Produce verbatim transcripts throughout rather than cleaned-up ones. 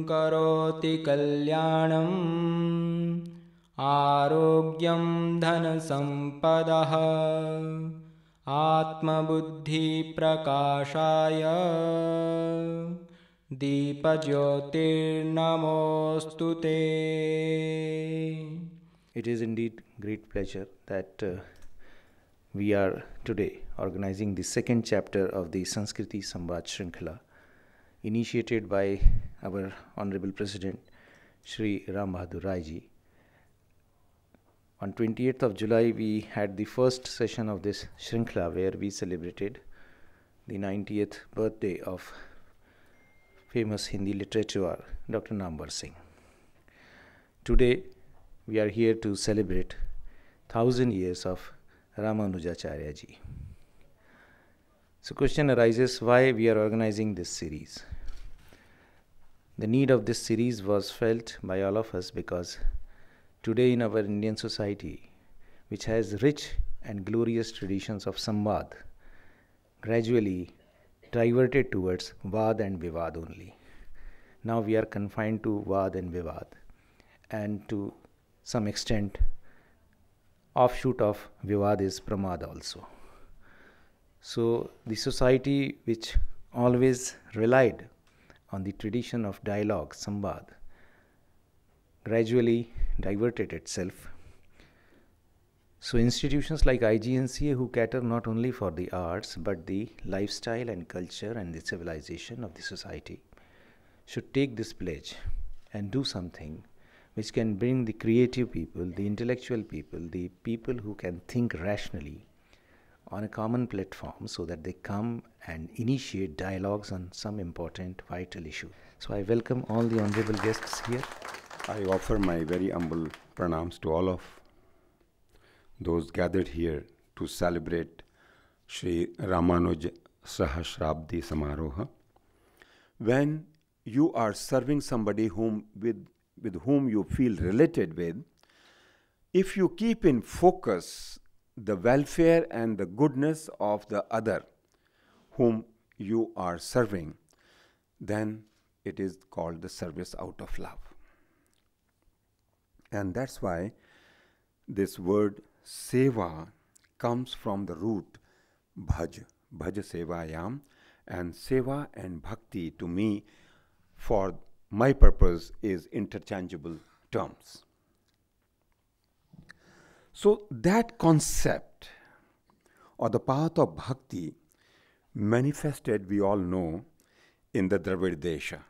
करोति कल्याणम् आरोग्यं धनसम्पदः आत्मबुद्धिप्रकाशाय दीपज्योतिर्नमोऽस्तु ते. It is indeed great pleasure that uh, we are today organizing the second chapter of the Sanskriti Samvad Shrinkhala, initiated by our Honorable President Shri Ram Bahadur Rai ji. On twenty-eighth of July, we had the first session of this Shrinkhala where we celebrated the ninetieth birthday of famous Hindi literature Doctor Namvar Singh. Today, we are here to celebrate thousand years of Ramanujacharya ji. So question arises why we are organizing this series. The need of this series was felt by all of us because today in our Indian society, which has rich and glorious traditions of Samvad, gradually diverted towards Vad and Vivad only. Now we are confined to Vad and Vivad, and to some extent offshoot of Vivad is Pramad also. So the society which always relied on the tradition of dialogue, Samvad, gradually diverted itself. So institutions like I G N C A, who cater not only for the arts but the lifestyle and culture and the civilization of the society, should take this pledge and do something which can bring the creative people, the intellectual people, the people who can think rationally on a common platform so that they come and initiate dialogues on some important vital issue. So I welcome all the honorable guests here. I offer my very humble pranams to all of those gathered here to celebrate Shri Ramanuj Sahasrabdi Samaroha. When you are serving somebody whom with with whom you feel related with, if you keep in focus the welfare and the goodness of the other whom you are serving, then it is called the service out of love. And that's why this word seva comes from the root bhaj, bhaj sevayam, and seva and bhakti to me, for my purpose, is interchangeable terms. So that concept or the path of bhakti manifested, we all know, in the Dravid Desha.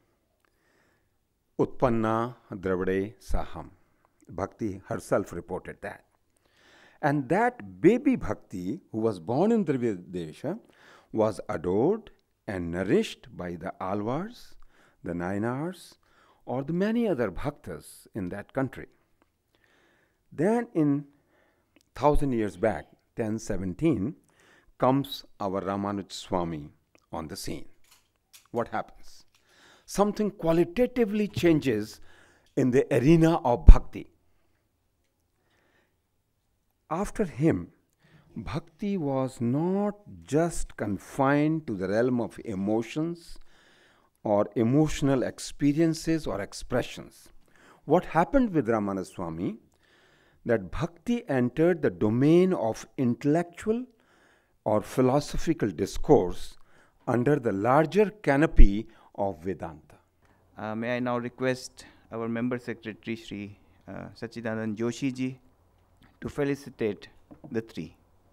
Utpanna Dravide Saham. Bhakti herself reported that. And that baby Bhakti, who was born in Dravid Desha, was adored and nourished by the Alvars, the Nainars, or the many other Bhaktas in that country. Then in thousand years back, ten seventeen, comes our Ramanuj Swami on the scene. What happens? Something qualitatively changes in the arena of bhakti. After him, bhakti was not just confined to the realm of emotions or emotional experiences or expressions. What happened with Ramanujana Swami? That bhakti entered the domain of intellectual or philosophical discourse under the larger canopy of Vedanta. Uh, may I now request our member secretary, Shri uh, Sachidanand Joshi ji, to felicitate the three.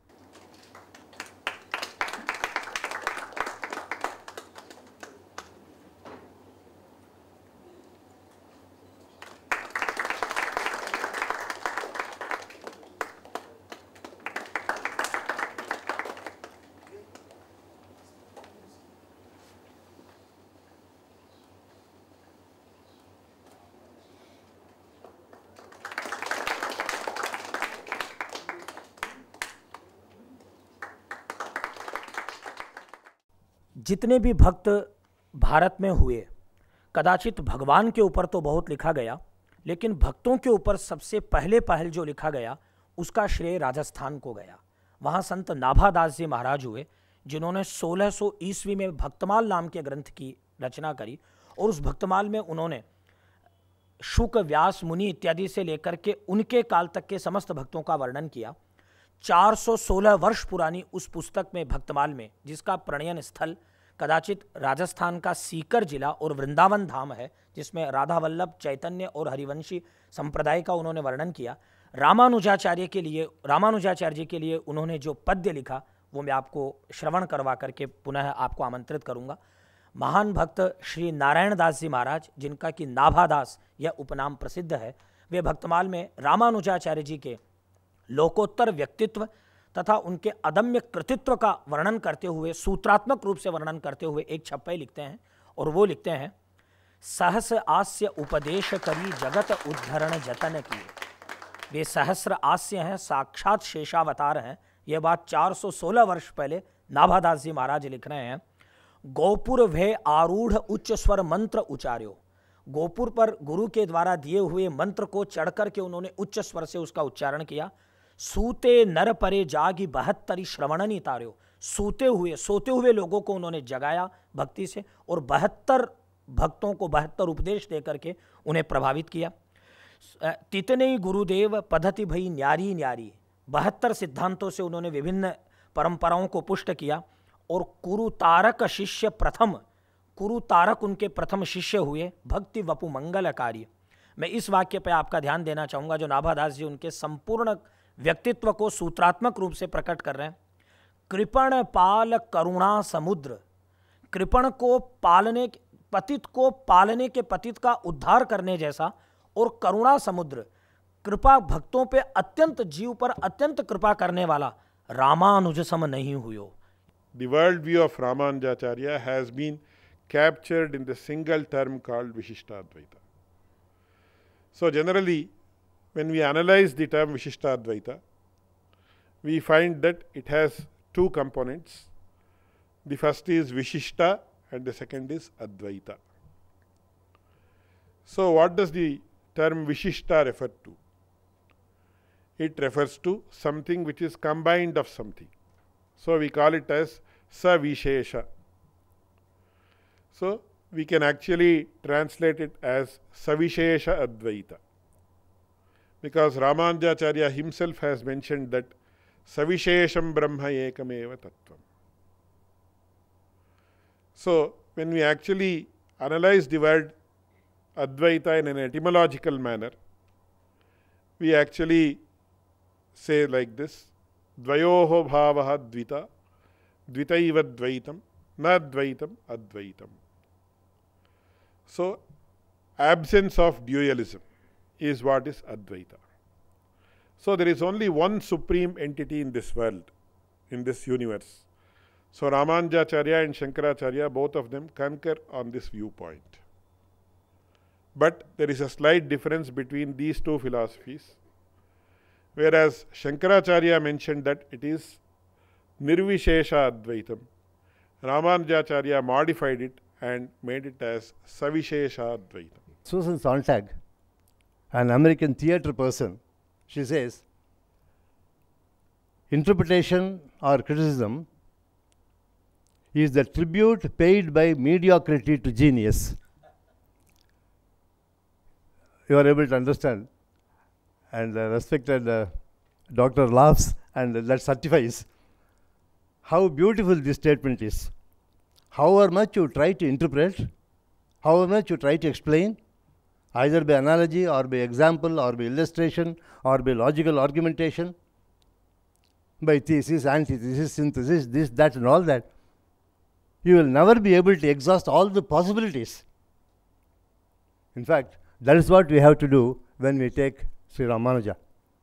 जितने भी भक्त भारत में हुए, कदाचित भगवान के ऊपर तो बहुत लिखा गया, लेकिन भक्तों के ऊपर सबसे पहले पहल जो लिखा गया उसका श्रेय राजस्थान को गया। वहाँ संत नाभादास जी महाराज हुए, जिन्होंने सोलह सौ ईस्वी में भक्तमाल नाम के ग्रंथ की रचना करी और उस भक्तमाल में उन्होंने शुक, व्यास, मुनि इत्यादि से लेकर के उनके काल तक के समस्त भक्तों का वर्णन किया। चार सौ सोलह वर्ष पुरानी उस पुस्तक में, भक्तमाल में, जिसका प्रणयन स्थल कदाचित राजस्थान का सीकर जिला और वृंदावन धाम है, जिसमें राधा वल्लभ, चैतन्य और हरिवंशी संप्रदाय का उन्होंने वर्णन किया। रामानुजाचार्य के लिए रामानुजाचार्य जी के लिए उन्होंने जो पद्य लिखा वो मैं आपको श्रवण करवा करके पुनः आपको आमंत्रित करूंगा। महान भक्त श्री नारायण दास जी महाराज, जिनका कि नाभादास यह उपनाम प्रसिद्ध है, वे भक्तमाल में रामानुजाचार्य जी के लोकोत्तर व्यक्तित्व तथा उनके अदम्य कृतित्व का वर्णन करते हुए, सूत्रात्मक रूप से वर्णन करते हुए एक छप्पई लिखते हैं, और वो लिखते हैं, सहस आस्य उपदेश करी जगत उद्धरण जतन किए। वे सहस्र आस्य हैं, साक्षात शेषावतार हैं। यह बात चार सौ सोलह वर्ष पहले नाभादास जी महाराज लिख रहे हैं। गोपुर भे आरूढ़ उच्च स्वर मंत्र उचार्यो। गोपुर पर गुरु के द्वारा दिए हुए मंत्र को चढ़ करके उन्होंने उच्च स्वर से उसका उच्चारण किया। सूते नर परे जागी बहत्तरी श्रवणनी तार्यो। सूते हुए सोते हुए लोगों को उन्होंने जगाया भक्ति से, और बहत्तर भक्तों को बहत्तर उपदेश दे करके उन्हें प्रभावित किया। तितने गुरुदेव पद्धति भई न्यारी न्यारी। बहत्तर सिद्धांतों से उन्होंने विभिन्न परंपराओं को पुष्ट किया। और कुरु तारक शिष्य प्रथम, कुरु तारक उनके प्रथम शिष्य हुए, भक्ति वपु मंगलकारी। मैं इस वाक्य पर आपका ध्यान देना चाहूँगा, जो नाभादास जी उनके संपूर्ण व्यक्तित्व को सूत्रात्मक रूप से प्रकट कर रहे हैं। कृपण पाल करुणा समुद्र। कृपण को पालने, पतित को पालने के पतित का उद्धार करने जैसा, और करुणा समुद्र, कृपा भक्तों पे अत्यंत, जीव पर अत्यंत कृपा करने वाला रामानुज सम नहीं हुयो। The world view of Ramanujacharya has been captured in the single term called Vishishtadvaita. So generally, when we analyze the term Vishishtadvaita, we find that it has two components. The first is Vishishta and the second is Advaita. So what does the term Vishishta refer to? It refers to something which is combined of something. So we call it as Savishesha. So we can actually translate it as Savishesha Advaita, because Ramanujacharya himself has mentioned that Savishesham Brahma Ekameva Tattvam. So when we actually analyze the word Advaita in an etymological manner, we actually say like this: Dvayoho bhavaha dvita, dvitaiva dvaitam, na dvaitam advaitam. So, absence of dualism is what is Advaita. So, there is only one supreme entity in this world, in this universe. So, Ramanujacharya and Shankaracharya, both of them concur on this viewpoint. But there is a slight difference between these two philosophies. Whereas Shankaracharya mentioned that it is Nirvishesha Advaitam, Ramanujacharya modified it and made it as Savishesha Advaitam. Susan Sontag, an American theater person, she says, interpretation or criticism is the tribute paid by mediocrity to genius. You are able to understand. And the respected uh, doctor laughs, and that certifies how beautiful this statement is. However much you try to interpret, however much you try to explain, either by analogy or by example or by illustration or by logical argumentation, by thesis, antithesis, synthesis, this, that and all that, you will never be able to exhaust all the possibilities. In fact, that is what we have to do when we take Sri Ramanuja.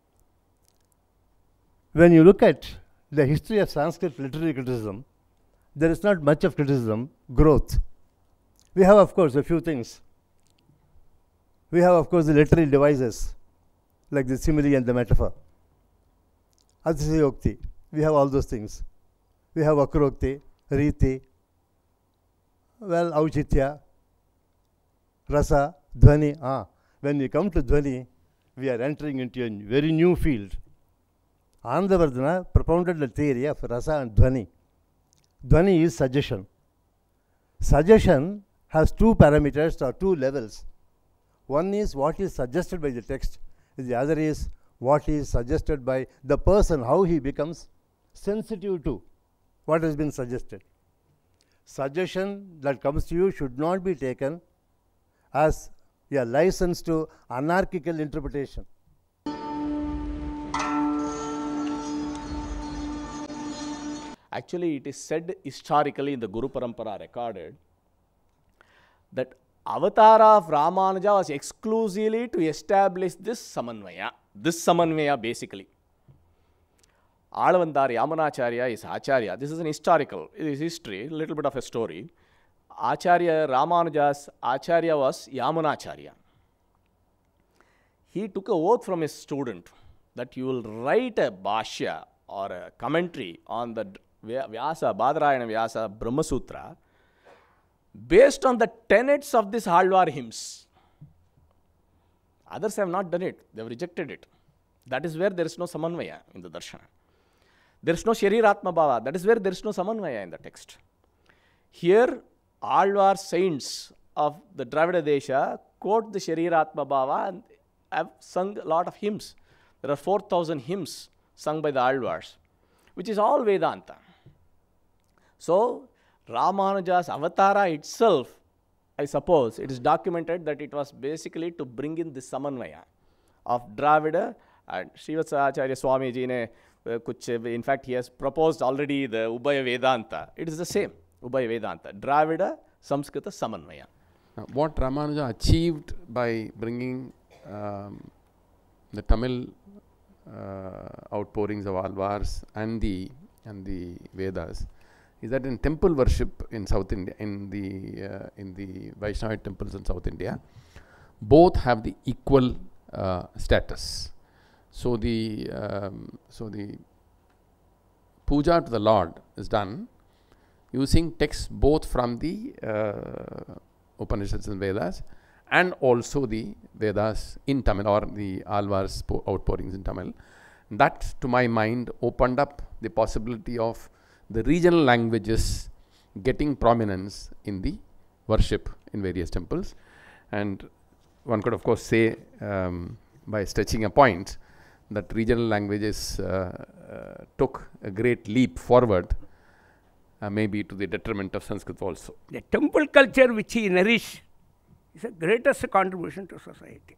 When you look at the history of Sanskrit literary criticism, there is not much of criticism, growth. We have, of course, a few things. We have, of course, the literary devices, like the simile and the metaphor. Atisayokti, we have all those things. We have Akrokti, Riti, well, Auchitya, Rasa, Dhvani. Ah, when we come to Dhvani, we are entering into a very new field. Anandavardhana propounded the theory of Rasa and Dhvani. Dhvani is suggestion. Suggestion has two parameters or two levels. One is what is suggested by the text, the other is what is suggested by the person, how he becomes sensitive to what has been suggested. Suggestion that comes to you should not be taken as a license to anarchical interpretation. Actually, it is said historically in the Guru Parampara recorded that Avatara of Ramanuja was exclusively to establish this Samanvaya. This Samanvaya basically. Alavandar Yamunacharya is Acharya. This is an historical, it is history, a little bit of a story. Acharya Ramanuja's Acharya was Yamunacharya. He took a oath from his student that you will write a bhashya or a commentary on the Vyasa, Badarayana Vyasa Brahma Sutra based on the tenets of this Halvar hymns. Others have not done it, they have rejected it. That is where there is no Samanvaya in the Darshana. There is no Shariratma Bhava, that is where there is no Samanvaya in the text. Here, Alvar saints of the Dravida Desha quote the Shariratma Bhava and have sung a lot of hymns. There are four thousand hymns sung by the Alvars, which is all Vedanta. So, Ramanuja's Avatara itself, I suppose, it is documented that it was basically to bring in this Samanvaya of Dravida and Srivatsa Acharya Swamiji ne, uh, kuch, in fact, he has proposed already the Ubhaya Vedanta. It is the same, Ubhaya Vedanta, Dravida, Samskrita, Samanvaya. Now, what Ramanuja achieved by bringing um, the Tamil uh, outpourings of Alvars and the, and the Vedas is that in temple worship in South India, in the, uh, in the Vaishnavite temples in South India, both have the equal uh, status. So the, um, so the puja to the Lord is done using texts both from the uh, Upanishads and Vedas and also the Vedas in Tamil or the Alvars outpourings in Tamil. That, to my mind, opened up the possibility of the regional languages getting prominence in the worship in various temples. And one could, of course, say um, by stretching a point that regional languages uh, uh, took a great leap forward, uh, maybe to the detriment of Sanskrit also. The temple culture which he nourished is the greatest contribution to society.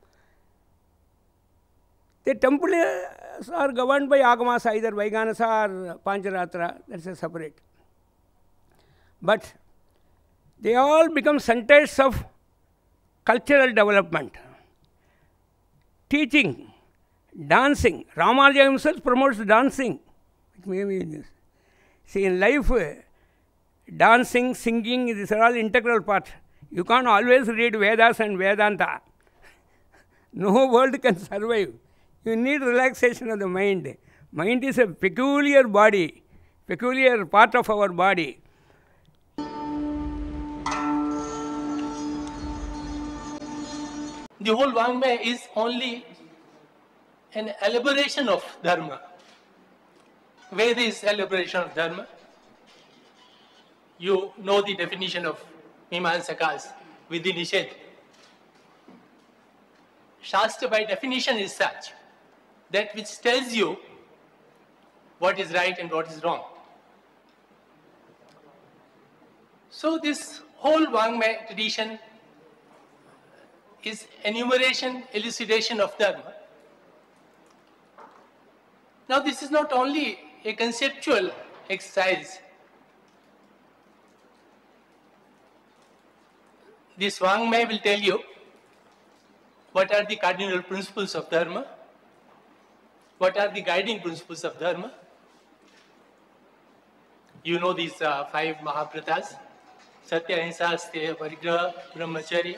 The temples are governed by Agamas, either Vaiganasa or Pancharatra, that is a separate. But they all become centers of cultural development, teaching, dancing. Ramanuja himself promotes dancing. See, in life, dancing, singing, these are all integral part. You can't always read Vedas and Vedanta. No world can survive. You need relaxation of the mind. Mind is a peculiar body, peculiar part of our body. The whole Vangmaya is only an elaboration of Dharma. Veda is elaboration of Dharma. You know the definition of Mimamsakas within Nishedha. Shastra by definition is such that which tells you what is right and what is wrong. So this whole Vangmaya tradition is enumeration, elucidation of Dharma. Now this is not only a conceptual exercise. This Vangmaya will tell you what are the cardinal principles of Dharma, what are the guiding principles of Dharma. You know these uh, five Mahapratas, Satya, Ahimsa, Asteya, Parigraha, Brahmacharya.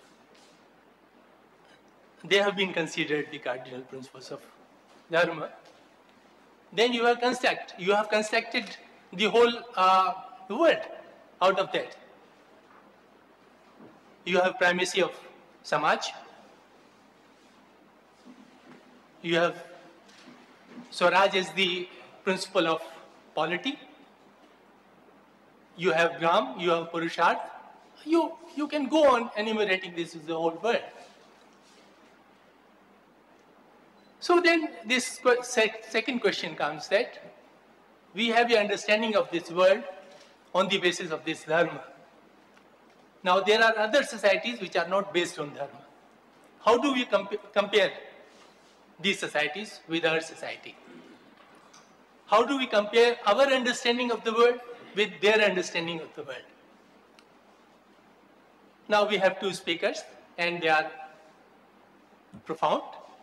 They have been considered the cardinal principles of Dharma. Then you have construct, you have constructed the whole uh, world out of that. You have primacy of Samaj. You have Swaraj as the principle of polity. You have Gram, you have Purusharth, you, you can go on enumerating this is the whole world. So then this que- sec- second question comes that we have an understanding of this world on the basis of this dharma. Now there are other societies which are not based on dharma. How do we compa- compare these societies with our society? How do we compare our understanding of the world with their understanding of the world? Now we have two speakers and they are profound.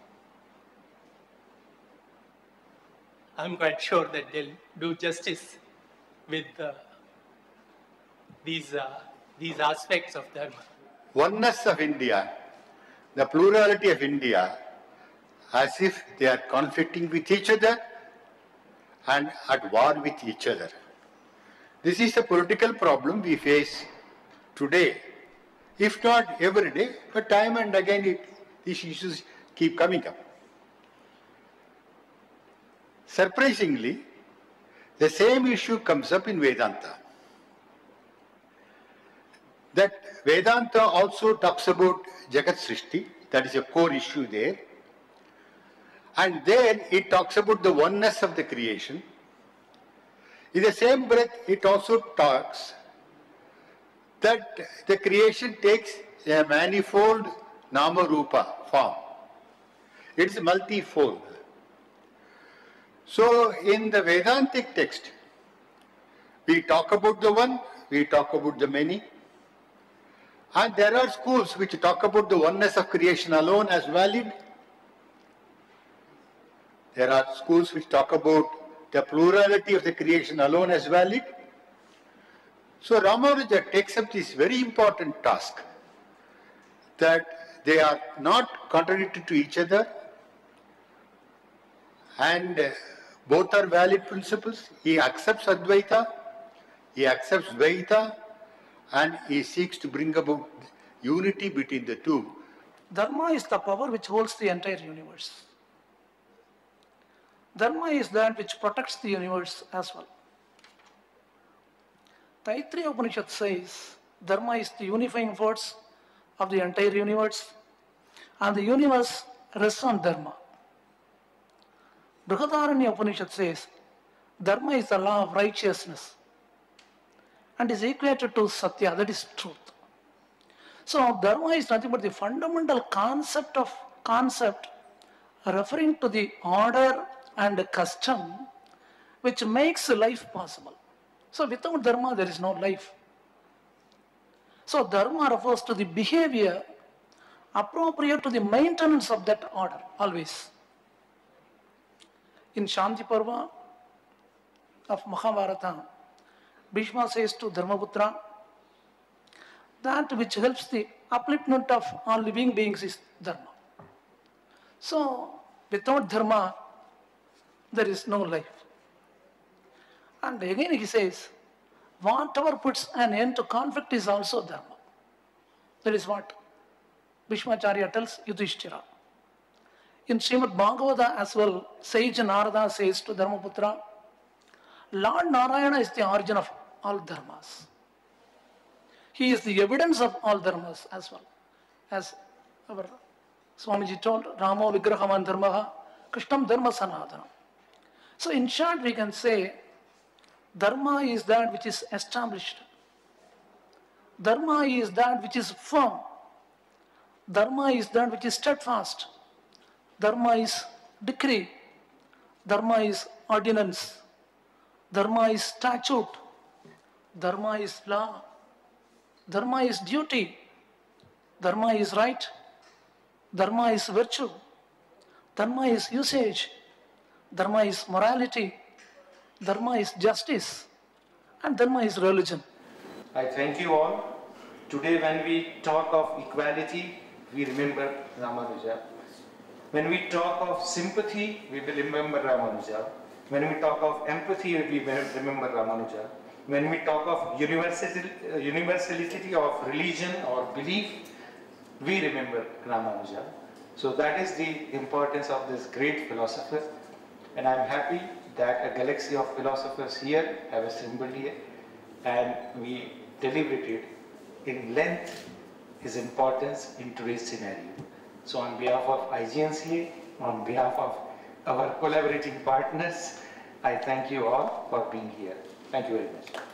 I'm quite sure that they'll do justice with uh, these, uh, these aspects of dharma. Oneness of India, the plurality of India, as if they are conflicting with each other and at war with each other. This is the political problem we face today. If not every day, but time and again it, these issues keep coming up. Surprisingly, the same issue comes up in Vedanta. That Vedanta also talks about Jagat Srishti, that is a core issue there. And there it talks about the oneness of the creation. In the same breath, it also talks that the creation takes a manifold nama-rupa form. It is multifold. So in the Vedantic text, we talk about the one, we talk about the many. And there are schools which talk about the oneness of creation alone as valid. There are schools which talk about the plurality of the creation alone as valid. So Ramanuja takes up this very important task that they are not contradictory to each other and uh, both are valid principles. He accepts Advaita, he accepts Dvaita, and he seeks to bring about unity between the two. Dharma is the power which holds the entire universe. Dharma is that which protects the universe as well. Taittiriya Upanishad says Dharma is the unifying force of the entire universe, and the universe rests on Dharma. Brihadaranya Upanishad says Dharma is the law of righteousness and is equated to Satya, that is truth. So Dharma is nothing but the fundamental concept of concept referring to the order and custom which makes life possible. So without Dharma there is no life. So Dharma refers to the behavior appropriate to the maintenance of that order always. In Shanti Parva of Mahabharata, Bhishma says to Dharmaputra, that which helps the upliftment of all living beings is Dharma. So without Dharma, there is no life. And again he says, whatever puts an end to conflict is also Dharma. That is what Bhishmacharya tells Yudhishthira. In Srimad Bhagavata as well, sage Narada says to Dharmaputra, Lord Narayana is the origin of all dharmas. He is the evidence of all dharmas as well. As our Swamiji told, Ramo Vigrahaman Dharmaha, Krishnam Dharma Sanadana. So in short we can say, Dharma is that which is established. Dharma is that which is firm. Dharma is that which is steadfast. Dharma is decree. Dharma is ordinance. Dharma is statute. Dharma is law. Dharma is duty. Dharma is right. Dharma is virtue. Dharma is usage. Dharma is morality. Dharma is justice. And Dharma is religion. I thank you all. Today when we talk of equality, we remember Ramanuja. When we talk of sympathy, we will remember Ramanuja. When we talk of empathy, we will remember Ramanuja. When we talk of universality, universality of religion or belief, we remember Ramanuja. So that is the importance of this great philosopher. And I'm happy that a galaxy of philosophers here have assembled here and we deliberated in length, his importance in today's scenario. So on behalf of I G N C A, on behalf of our collaborating partners, I thank you all for being here. Thank you very much.